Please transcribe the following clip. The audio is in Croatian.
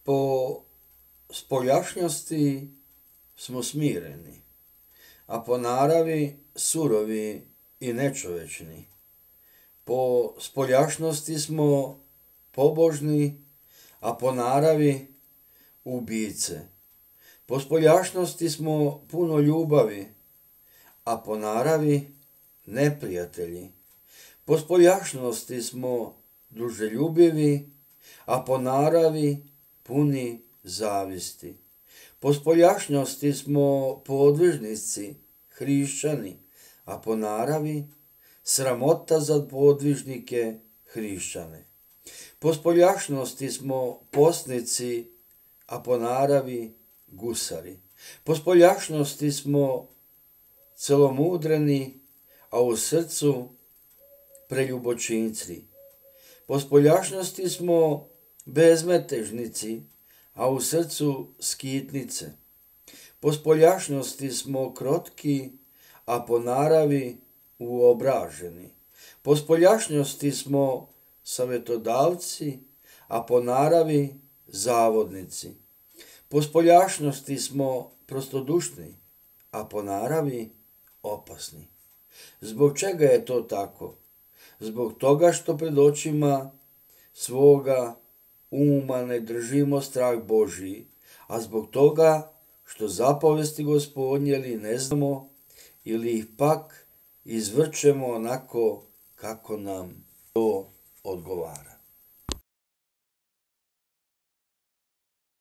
Po spoljašnjosti smo smireni, a po naravi surovi i nečovečni. Po spoljašnosti smo pobožni, a po naravi ubice. Po spoljašnosti smo puno ljubavi, a po naravi neprijatelji. Po spoljašnosti smo druželjubivi, a po naravi puni zavisti. Po spoljašnjosti smo podvižnici, hrišćani, a po naravi sramota za podvižnike hrišćane. Po spoljašnosti smo posnici, a po naravi gusari. Po spoljašnosti smo celomudreni, a u srcu preljubočinci. Po spoljašnosti smo bezmetežnici, a u srcu skitnice. Po spoljašnosti smo krotki, a po naravi uobraženi. Po spoljašnosti smo savjetodavci, a po naravi zavodnici. Po spoljašnosti smo prostodušni, a po naravi opasni. Zbog čega je to tako? Zbog toga što pred očima svoga uma ne držimo strah Božji, a zbog toga što zapovesti Gospodnje ili ne znamo ili ih pak izvrćemo onako kako nam to odgovara.